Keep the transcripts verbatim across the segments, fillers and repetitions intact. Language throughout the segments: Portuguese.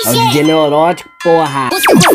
É o D J neurótico, porra.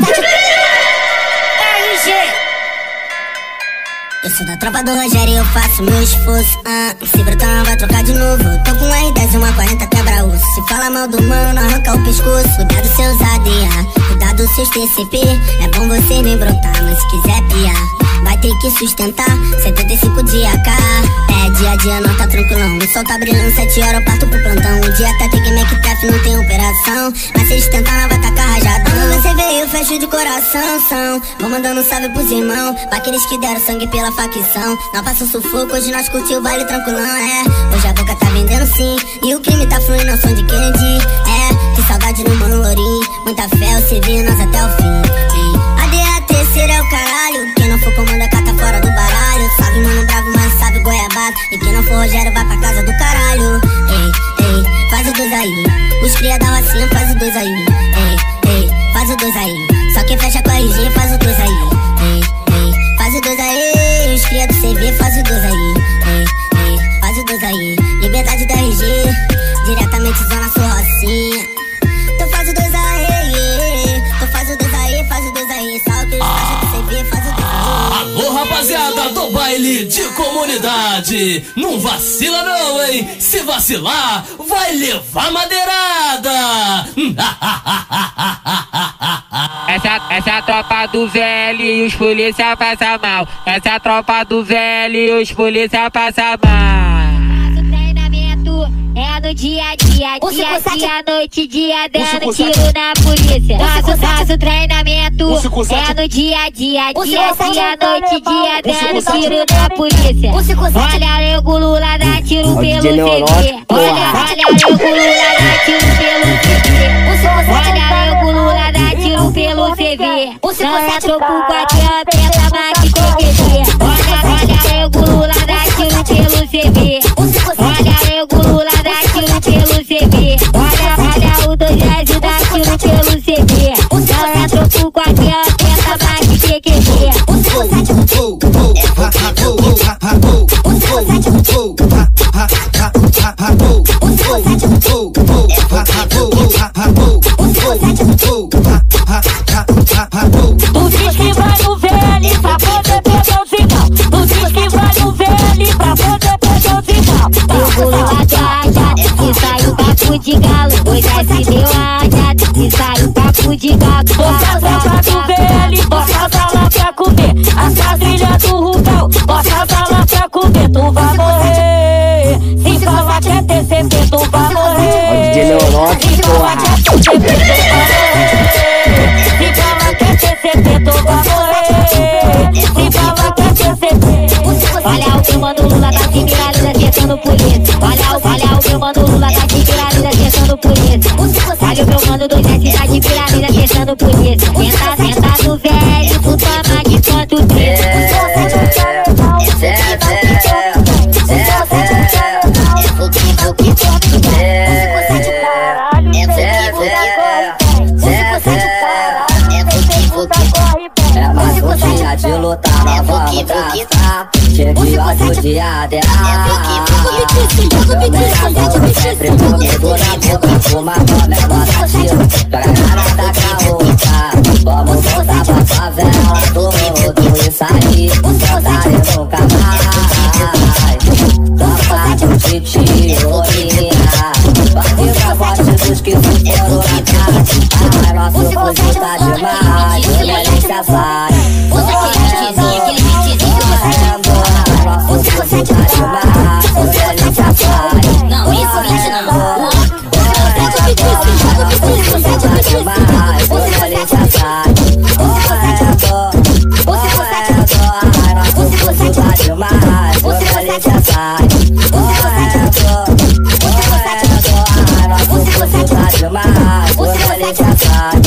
Eu sou da tropa do Rogério e eu faço meu esforço. ah, Se brotar não vai trocar de novo. Tô com um R dez e uma quarenta quebra-osso. Se fala mal do mano, não arranca o pescoço. Cuidado seus A D A, cuidado seus T C P. É bom você nem brotar, mas se quiser piar vai ter que sustentar setenta e cinco de A K. É, dia a dia não tá tranquilão. O sol tá brilhando, sete horas eu parto pro plantão. Um dia até tem que make tef, não tem operação. Mas se eles tentar, não vai tacar rajadão. Quando você veio, eu fecho de coração, são. Vou mandando salve pros irmãos, pra aqueles que deram sangue pela facção. Não passa um sufoco, hoje nós curtiu o baile tranquilão, é. Hoje a boca tá vendendo sim, e o crime tá fluindo ao som de Kennedy. É, que saudade no mano Lourinho. Muita fé, eu servi nós até o fim. A D A terceira é o caralho. Quem não for comanda, cata fora do baralho. Sabe mano bravo, mas sabe goiabada. E quem não for Rogério, vai pra casa do caralho. Ei, ei, faz o dois aí. Os cria da rocinha, faz o dois aí. Ei, ei, faz o dois aí. Só quem fecha com a R G, faz o dois aí. Ei, ei, faz o dois aí. Os cria do C V, faz o dois aí. Ei, ei, faz o dois aí. Liberdade da R G, diretamente zona sua rocinha. Tu faz o dois aí. Tu faz o dois aí, faz o dois aí. Só que os caixas do C V, faz o dois aí. Alô, rapaziada do baile de comunidade, não vacila não, hein? Se vacilar, vai levar madeirada. Essa, essa é a tropa do velho e os polícia passam mal. Essa é a tropa do velho e os polícia passam mal. Faço treinamento, é no dia a dia, dia, dia, noite, dia, dando tiro na polícia. Faço, faço treinamento, é no dia a dia, dia, dia, noite, dia, dando tiro na polícia. Olha, nego Lula dá tiro pelo C V. Olha, olha, nego Lula dá tiro pelo C V. Olha, nego Lula dá tiro pelo C V. Não é troco com a tia, pensa mais que T Q T. Olha, olha, nego Lula dá tiro pelo C V. Olha, nego Lula dá tiro pelo C V. Olha, olha, o dois dez dá tiro pelo C V. Não é troco com a tia, pensa mais que T Q T. Tu diz que vai no velho pra poder pegar o sinal. Tu diz que vai no velho pra poder pegar o sinal. Pegou a gata e saiu papo de galo. Dois S deu a gata e saiu papo de galo. Bota a tropa do velho, bota a bala pra comer. As quadrilhas do Rugal, bota a bala pra comer. Tu vai morrer. Se falar que é T C P, tu vai morrer. É o D J neurótico, porra. Se falar que é T C P, tu vai morrer. Se falar que é T C P. Olha o meu mano Lula tá de viralida, acertando polícia. Olha o, olha o meu mano Lula tá de viralida, acertando polícia. Olha o meu mano dois S tá de viralida, acertando polícia. Tenta, tenta do velho, tu toma de quanto três. É mais um dia de lutar, nós vamos traçar. Cheguei hoje de A D A. Sempre comigo na boca, fuma com menor tiro. Joga cara da caoca, vamos voltar pra favela. Tudo isso aí, saudade nunca mais. Tropa de titi, olhinha, bateu a voz dos que se foram atrás. Ai, nosso fuzil tá demais, violência vai. Aquele beatzinho que você Nosso fuzil tá demais, violência vai. não, isso beat não. Nosso fuzil tá demais, violência vai. Nosso fuzil tá demais, violência vai. Nosso fuzil tá demais, violência vai.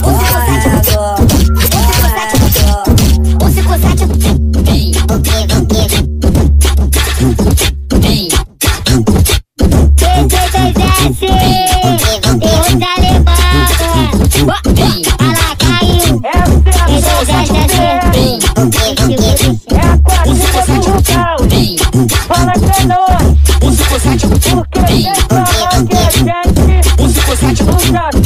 Fala que nós, um cinco sete, porque quem fala que a gente, um cinco sete, nunca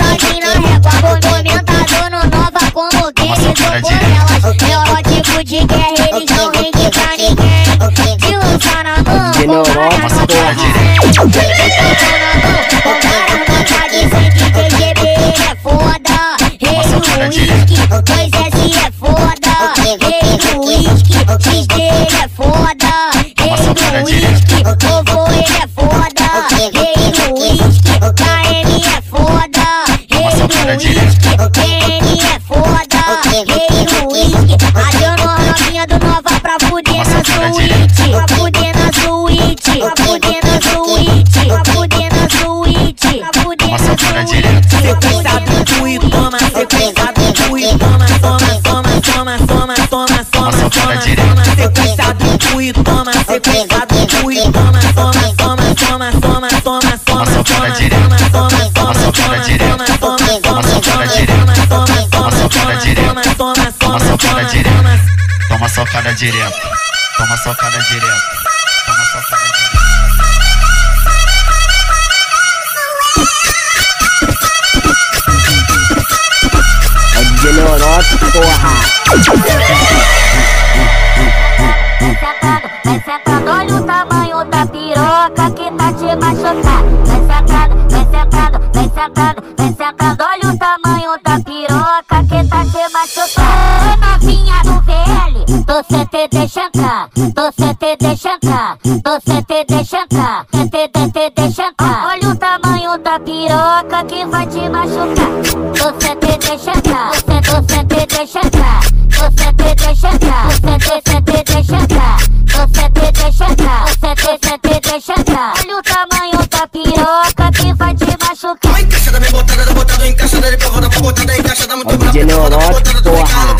Massagem na régua, movimentador no nova como querido por elas. Neurótico de guerra, eles não rendem pra ninguém. De lançar na mão, De neurótico, porra. D J B é foda, rei do whisky, dois S é foda, rei do whisky, X D é foda, rei do whisky, novo ele é foda. direto, toma socada direto, toma socada direto. É de Loroto, porra. Vem sentando, vem sentando, olha o tamanho da piroca que tá te machucando. Vem sentando, vem sentando, vem sentando, vem sentando, olha o tamanho da piroca que tá te machucando. Novinha do V L, você te deixa entrar, você te deixa entrar, você te deixa entrar, te te te deixa entrar. Olha o tamanho da piroca que vai te machucar. Você te deixa entrar, você, você te deixa entrar, você te deixa entrar, você te, te, te deixa entrar, você te deixa entrar, você te, te, te deixa entrar. Olha o tamanho da piroca que vai te machucar. Vai encaixada, bem botada, da botada, encaixada, ele pra rodar pra botada, encaixada, muito brava. É de Loroto, porra.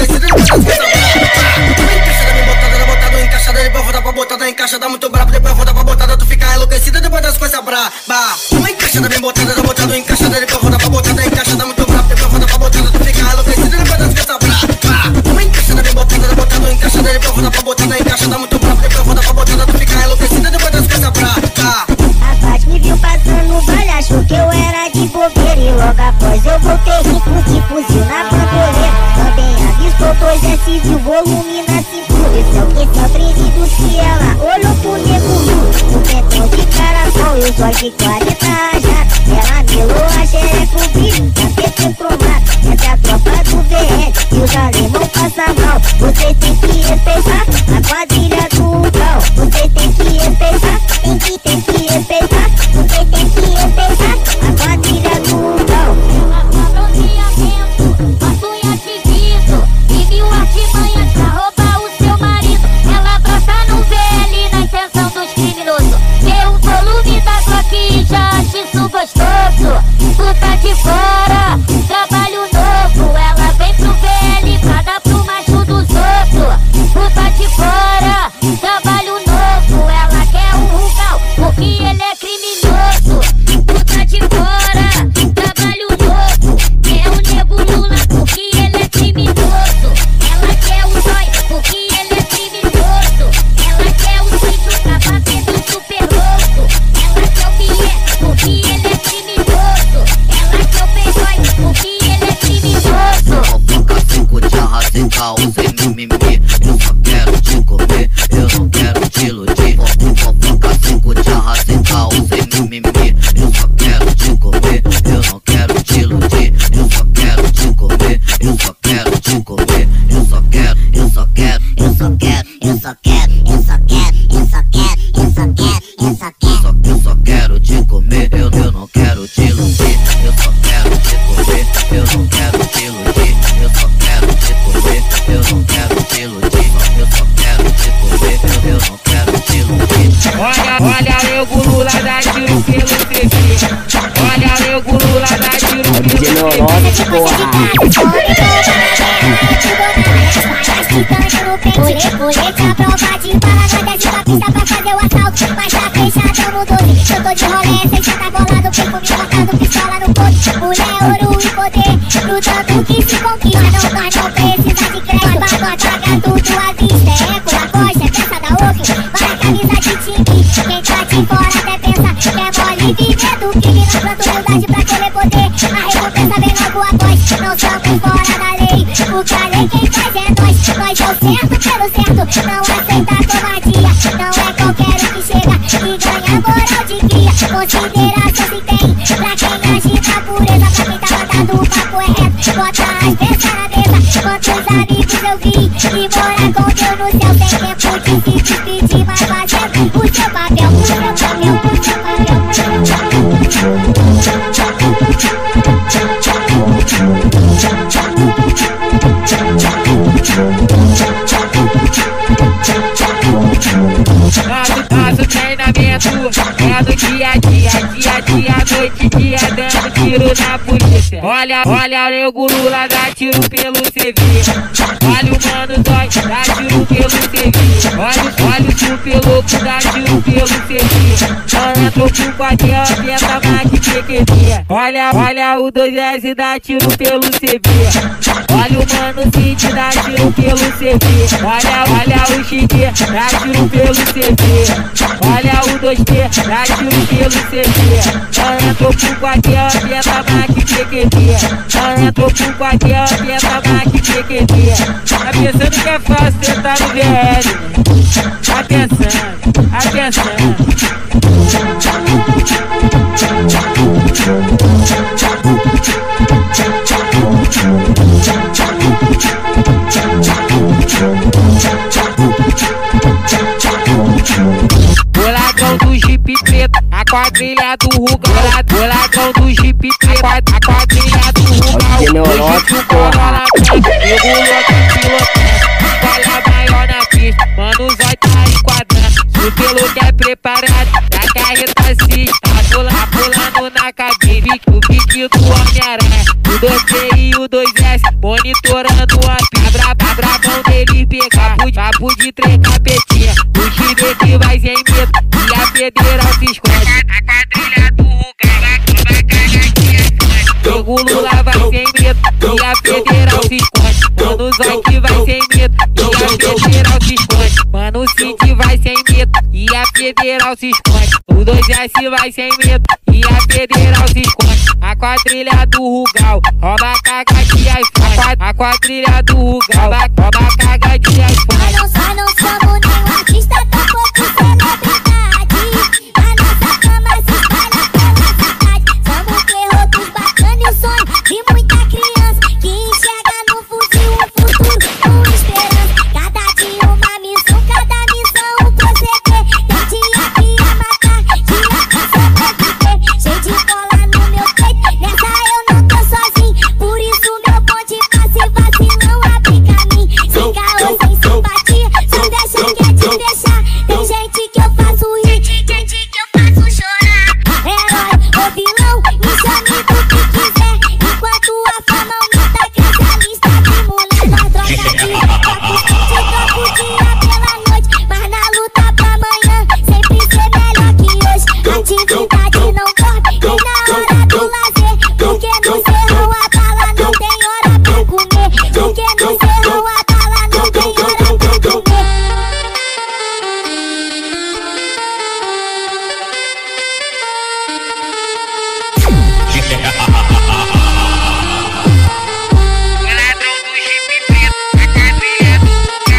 Botada encaixada muito brava, depois volta pra botada, tu fica enlouquecida depois das coisas braba. Uma encaixada bem botada, da botada encaixada, depois volta pra botada, encaixada muito brava, depois volta pra botada, tu fica enlouquecida depois das coisas braba. Uma encaixada bem botada, da botada encaixada, depois volta pra botada, encaixada muito brava, depois volta pra botada, tu fica enlouquecida depois das coisas braba. A Paz me viu passando no baile, achou que eu era de bobeira e logo após eu voltei rico de fuzil na bandoleira. Também avistou dois S de volume na cintura. Esse é o que é o tremido se ela olhou pro nego nu. O pentão de caracol e os olhos de quarenta rajados. Ela melou a xereca, o brilho da P T cromado. Essa é a tropa do V L e os alemão passam mal. Vocês têm que respeitar a quadrilha do cal. Vocês têm que respeitar, tem que, tem que respeitar. Vocês têm que respeitar a quadrilha do cal. Ela cobra um diamento, faço em ativismo e mil artimanhas pra roubar o seu marido. Ela brota no V L na intenção dos criminosos. Vê o volume da Glock e já acha isso gostoso. Tu tá de fora, trabalho novo. Ela vem pro V L pra dar pro macho dos outros. Tu tá de fora, trabalho novo. Ela quer o Rugal porque ele é criminoso. Tu tá de fora, trabalho novo. Quer o nego Lula porque ele é criminoso. Ela quer o Zói porque ele é criminoso. Ela quer o Cid pra bater do super louco. Ela quer o Bié porque ele é criminoso. Ela quer o Playboy porque ele é criminoso. Fofoca cinco de arrasar caos sem mimimi. Eu só quero te comer, eu não quero te iludir. Fofoca cinco de arrasar caos sem mimimi. Eu só quero te comer, eu não quero te iludir. Eu só quero te comer, eu só quero te comer. Eu só quero, eu só quero, eu só quero, eu só quero, eu só quero, eu só quero, eu só quero, eu só quero. Eu só quero te comer, eu, eu não quero te iludir. Eu só quero te comer, eu não quero te iludir. Eu só quero te comer, eu não quero te iludir. Eu só quero te comer, eu, eu não quero te iludir. Olha, olha, o Lula dá tiro pelo C V. Olha, o Lula dá tiro É de pelo Loroto, porra. Colete a prova de bala, nós desce da pista pra fazer o assalto. Mas tá fechado no doze, eu tô de rolê, cê já tá bolado. Vem comigo botando pistola no pote. Mulher, ouro e poder, pro tanto que se conquista. Não, nós não precisa de crédito, bagulho, traga tudo à vista. É eco da coxa, é peça da ouro, vai camisa de time. Quem tá de fora até pensa que é mole viver do crime. Nós planta humildade pra querer poder, a recompensa vem logo após. Não somos fora da lei, porque a lei quem faz é nós. Nós é o certo pelo certo, não aceita covardia. Não é qualquer um que chega e ganha moral de cria. Consideração se tem pra quem age na pureza. Pra quem tá mandado o papo é reto, bota as peças na mesa. Quantos amigos eu vi e morar com Deus no céu. Sem tempo de se despedir, mas fazendo o seu papel. O seu papel, o seu papel, o seu Nosso treinamento é no dia a dia, dia a dia, noite e dia, dando tiro na polícia. Olha, olha, o nego Lula dá tiro pelo C V. Olha o mano Zói, dá tiro pelo C V. Olha, olha o super louco, dá tiro pelo C V. Não entrou pro quartel, aperta a máquina P Q D. Olha, olha o dois S dá tiro pelo C B. Olha o Mano Cid dá tiro pelo C B. Olha, olha o X D dá tiro pelo C B. Olha o dois P dá tiro pelo C B. Já entrou pro quartel, aperta Mac P Q D. Já entrou pro quartel, aperta Mac P Q D. Tá pensando que é fácil sentar no V L? Tá pensando, tá pensando. Boladão do Jeep preto, a quadrilha do Rugal. Boladão do Jeep preto, a quadrilha do Rugal. Hoje o Corolla regulou aqui pilotando. Olha maior na pista, mano, os olhos tá enquadrando. Se o piloto é preparado, a carreta se tá pulando, pulando na cabine. O pique do Homem-Aranha, o dois P e o dois S monitorando a pista. A brabão dele pegar, papo de três capetinha. O X D vai sem medo e a federal se esconde. A quadrilha do Rugal vai cagar que é forte. O Lula vai sem medo e a federal se esconde. Mano, o Zoc vai sem medo e a federal se esconde. Mano, o Cid vai sem medo e a federal se esconde. O dois S vai sem medo e a federal se esconde. A quadrilha do Rugal rouba caga de iPhone. A quadrilha do Rugal rouba caga de iPhone. Nós não somos nenhum artista, tampouco celebridade. A nossa fama se espalha pela cidade. Somos terror dos bacanas e o sonho de muita criança que enxerga no fuzil um futuro com esperança. Cada dia uma missão, cada missão um proceder. Tem dia que ia matar, dia que sobreviver. Cheio de cola no meu peito, nessa eu não tô sozinho. Por isso meu ponte passe vacilão abre caminho. Sem caô, sem simpatia, só deixa que é te deixar. Tem gente que eu faço rir, tem gente que eu faço chorar. Herói ou vilão, me chame do que quiser. Enquanto a fama aumenta, cresce a lista de mulher. Nós troca de troco, te troco dia pela noite. Mas na luta pra amanhã, sempre ser melhor que hoje. Atividade não dorme, nem na hora do lazer. Porque no cerro a bala não tem hora pra comer. Porque no cerro a bala não tem hora pra comer. Ladrão do Jeep preto, a quadrilha do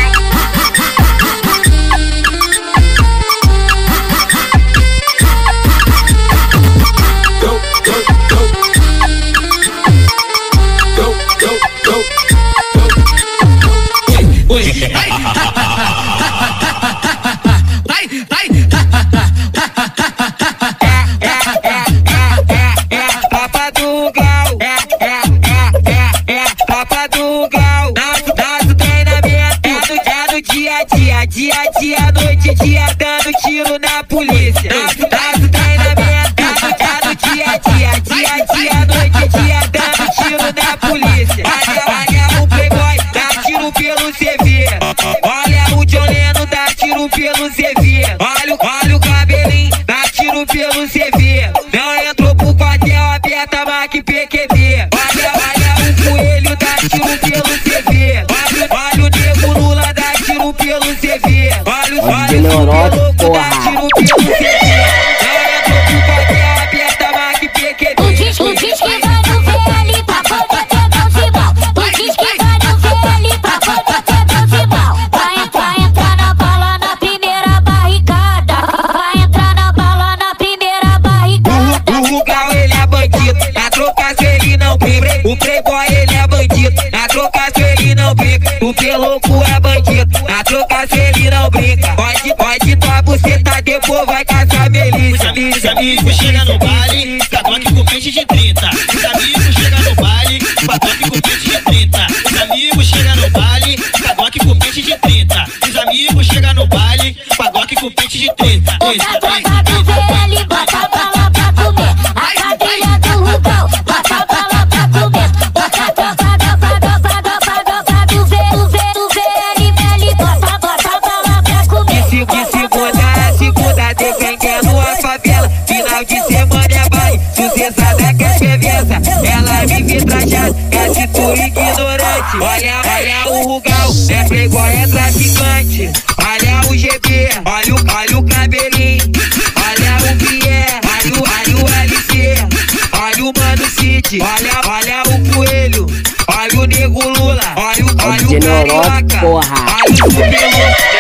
Tropa do Gal, é, é, é, é, é, tropa do Gal. Nosso, nosso treinamento é do, é do dia a dia, dia a dia, noite e dia, dando tiro na polícia. Nosso, nosso treinamento é do, é do dia a dia, dia a dia, noite e dia, dando tiro na polícia. Olha, olha o Playboy, dá tiro pelo C V. Olha o John Lennon, dá tiro pelo C V. Olha, olha o cabelinho, dá tiro pelo C V. Não entrou pro quartel, aperta Mac P Q D. Olha, olha o coelho, dá tiro pelo C V. Olha, olha o nego Lula, dá tiro pelo C V. Olha, olha o louco, dá tiro pelo C V. Não entrou pro quartel, aperta Mac P Q D. Tu diz, tu diz que vai no V L pra poder pegar o cibal. Tu diz que vai no V L pra poder pegar o cibal. Vai entrar, entrar na bala na primeira barricada. Vai entrar na bala na primeira barricada. O Rugal ele é bandido, na trocação ele não brinca. O Playboy ele é bandido, na trocação ele não brinca. O Pelouco é bandido, na trocação ele não brinca. Pode, pode tua buceta, depois vai caçar melícia. Os amigos chegam no baile, cadoque com peixe de trinta. Os amigos chegam no baile, cadoque com peixe de trinta. Os amigos chegam no baile, cadoque com peixe de trinta. Os amigos chegam no baile, cadoque com peixe de trinta. Outra tropa do V L, bota a bala pra comer. A quadrilha do Rugal, bota a bala pra comer. Outra tropa, tropa, tropa, tropa, tropa do V L, L, bota, bota a bala pra comer. De segunda a segunda, defendendo a favela. Final de semana é baile, Olha, olha o Rugal, é playboy, é traficante. Olha o G B, olha o, olha o cabelinho. Olha o Pierre, olha o, olha o L C. Olha o Mano Cid, olha, olha o Coelho. Olha o Nego Lula, olha o, olha o Carioca. Olha o Super